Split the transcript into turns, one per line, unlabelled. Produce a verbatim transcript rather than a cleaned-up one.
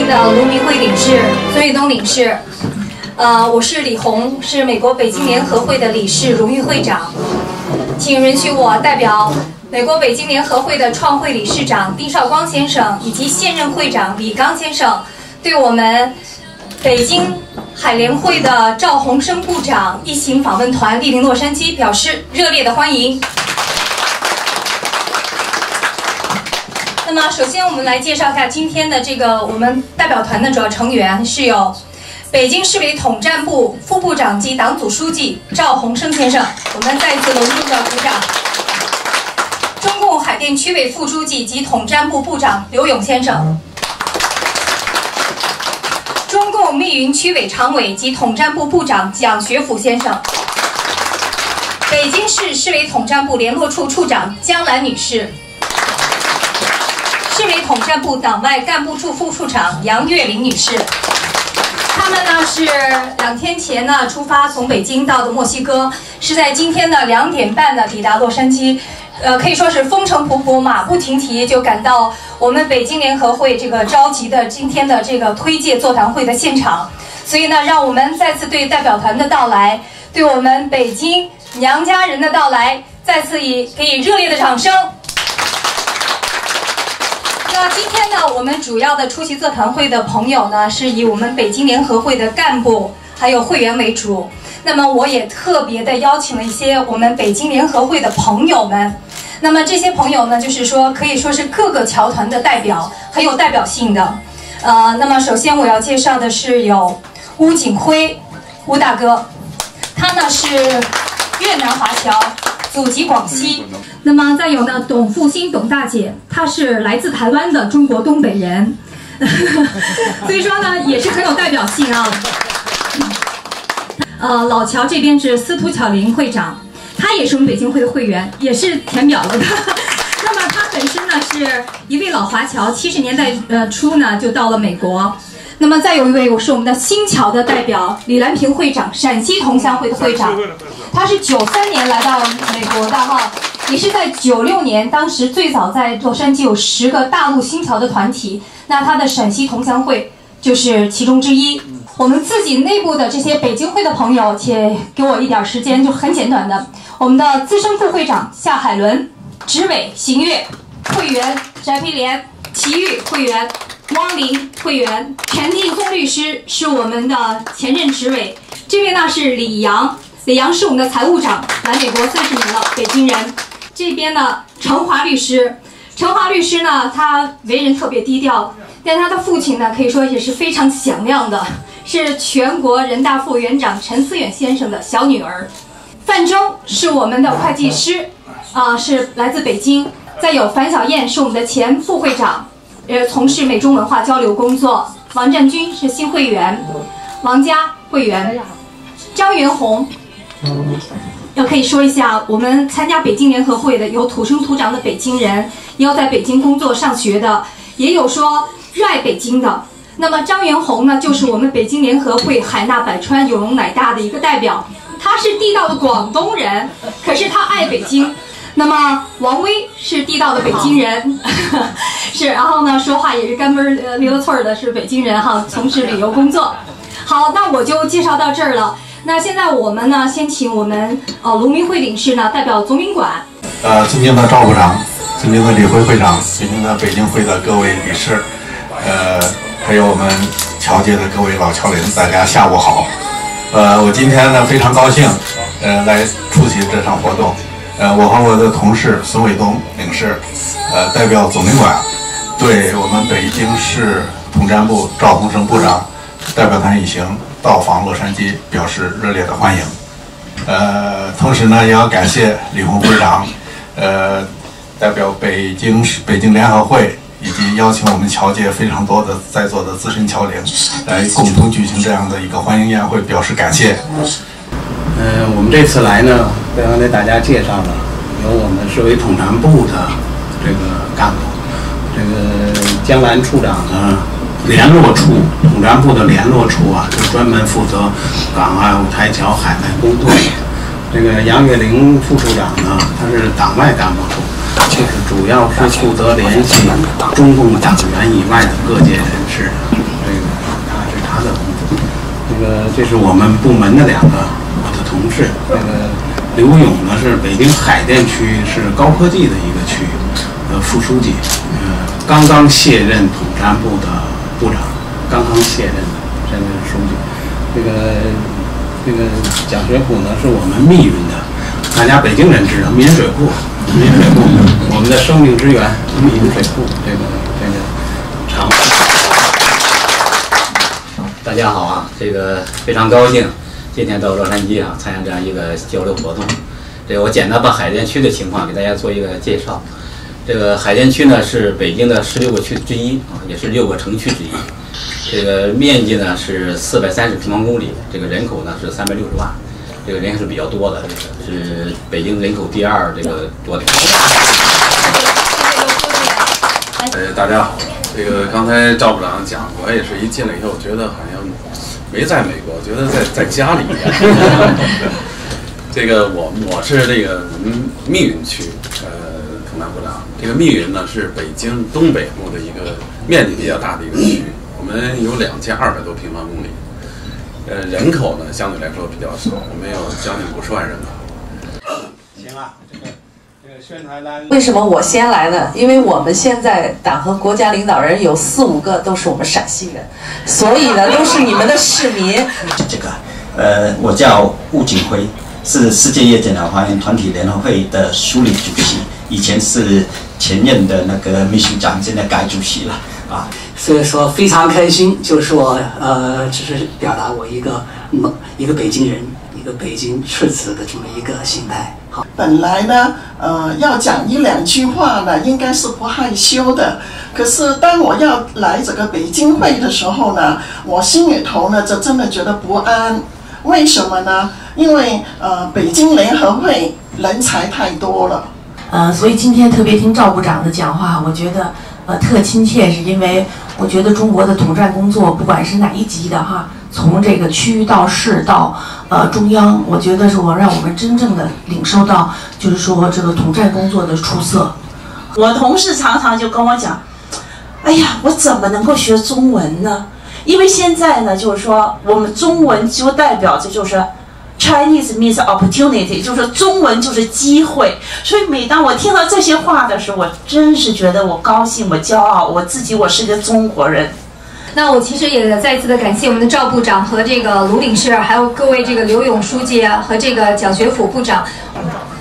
的卢明辉领事、孙玉东领事，呃，我是李红，是美国北京联合会的理事、荣誉会长，请允许我代表美国北京联合会的创会理事长丁绍光先生以及现任会长李刚先生，对我们北京海联会的赵鸿生部长一行访问团莅临洛杉矶，表示热烈的欢迎。那么，首先我们来介绍一下今天的这个我们代表团的主要成员是有北京市委统战部副部长及党组书记赵鸿生先生，我们再一次隆重的鼓掌。中共海淀区委副书记及统战部部长刘勇先生。中共密云区委常委及统战部部长蒋学甫先生，北京市市委统战部联络处处长江兰女士，市委统战部党外干部处副处长杨月玲女士。他们呢是两天前呢出发从北京到的墨西哥，是在今天的两点半呢抵达洛杉矶。呃，可以说是风尘仆仆、马不停蹄，就赶到我们北京联合会这个召集的今天的这个推介座谈会的现场。所以呢，让我们再次对代表团的到来，对我们北京娘家人的到来，再次以给予热烈的掌声。那今天呢，我们主要的出席座谈会的朋友呢，是以我们北京联合会的干部还有会员为主。那么我也特别的邀请了一些我们北京联合会的朋友们。那么这些朋友呢，就是说可以说是各个侨团的代表，很有代表性的。呃，那么首先我要介绍的是有邬景辉，邬大哥，他呢是越南华侨，祖籍广西。那么再有呢，董复兴，董大姐，她是来自台湾的中国东北人，所以说呢也是很有代表性啊。呃，老侨这边是司徒巧玲会长。他也是我们北京会的会员，也是填表了的。那么他本身呢是一位老华侨，七十年代呃初呢就到了美国。那么再有一位，我是我们的新侨的代表李兰平会长，陕西同乡会的会长。他是九三年来到美国的哈，也是在九六年，当时最早在洛杉矶有十个大陆新侨的团体，那他的陕西同乡会就是其中之一。我们自己内部的这些北京会的朋友，且给我一点时间，就很简短的。我们的资深副会长夏海伦，执委邢月，会员翟培莲，齐豫会员，汪林会员，陈定宗律师是我们的前任执委。这位呢是李阳，李阳是我们的财务长，来美国三十年了，北京人。这边呢程华律师，程华律师呢他为人特别低调，但他的父亲呢可以说也是非常响亮的。是全国人大副委员长陈思远先生的小女儿，范征是我们的会计师，啊、呃，是来自北京。再有樊小燕是我们的前副会长，呃，从事美中文化交流工作。王占军是新会员，王佳会员，张元红。要可以说一下，我们参加北京联合会的有土生土长的北京人，也有在北京工作上学的，也有说热爱北京的。那么张元红呢，就是我们北京联合会海纳百川、有容乃大的一个代表。他是地道的广东人，可是他爱北京。那么王威是地道的北京人，是，然后呢说话也是干嘣儿呃溜溜脆儿的，是北京人哈，从事旅游工作。好，那我就介绍到这儿了。那现在我们呢，先请我们呃卢明辉领事呢代表总领馆。
呃，尊敬的赵部长，尊敬的李辉会长，尊敬的北京会的各位理事，呃。还有我们侨界的各位老侨人，大家下午好。呃，我今天呢非常高兴，呃，来出席这场活动。呃，我和我的同事孙伟东领事，呃，代表总领馆，对我们北京市统战部赵鸿生部长代表团一行到访洛杉矶表示热烈的欢迎。呃，同时呢，也要感谢李红会长，呃，代表北京市北京联合会。以及邀请我们侨界非常多的在座的资深侨领来共同举行这样的一个欢迎宴会，表示感谢。
呃，我们这次来呢，刚刚给大家介绍了，有我们市委统战部的这个干部，这个江兰处长呢，联络处统战部的联络处啊，就专门负责港澳台侨海外工作。这个杨月玲副处长呢，他是党外干部处。就是主要是负责联系中共党员以外的各界人士， 那个这是我们部门的两个我的同事，那个刘勇呢是北京海淀区是高科技的一个区呃副书记，呃刚刚卸任统战部的部长，刚刚卸任的现在是书记。这个这个蒋学普呢是我们密云的，大家北京人知道闽水库，闽水库我们的生命之源闽水库这个这个长。
大家好啊，这个非常高兴今天到洛杉矶啊参加这样一个交流活动。这个我简单把海淀区的情况给大家做一个介绍。这个海淀区呢是北京的十六个区之一啊，也是六个城区之一。这个面积呢是四百三十平方公里，这个人口呢是三百六十万，这个人还是比较多的，这个是北京人口第二这个多的。
呃，大家好，这个刚才赵部长讲，我也是一进来以后，觉得好像没在美国，觉得在在家里一样。这个我我是这个我们密云区呃统战部长，这个密云呢是北京东北部的一个面积比较大的一个区，我们有两千二百多平方公里，呃，人口呢相对来说比较少，我们有将近五十万人口。
行啊，这个。宣传单
为什么我先来呢？因为我们现在党和国家领导人有四五个都是我们陕西人，所以呢都是你们的市民。
这个，呃，我叫吴景辉，是世界夜检讨还原团体联合会的署理主席，以前是前任的那个秘书长，现在改主席了啊。
所以说非常开心，就是说呃，只是表达我一个嗯一个北京人，一个北京赤子的这么一个心态。好，
本来呢，呃，要讲一两句话呢，应该是不害羞的。可是当我要来这个北京会的时候呢，我心里头呢，就真的觉得不安。为什么呢？因为呃，北京联合会人才太多了。
呃，所以今天特别听赵部长的讲话，我觉得呃特亲切，是因为我觉得中国的统战工作，不管是哪一级的哈，从这个区到市到呃中央，我觉得是我让我们真正的领受到，就是说这个统战工作的出色。
我同事常常就跟我讲，哎呀，我怎么能够学中文呢？因为现在呢，就是说我们中文就代表着就是。Chinese means opportunity， 就是中文就是机会，所以每当我听到这些话的时候，我真是觉得我高兴，我骄傲，我自己我是个中国人。
那我其实也再一次的感谢我们的赵部长和这个卢领事，还有各位这个刘勇书记和这个蒋学甫部长。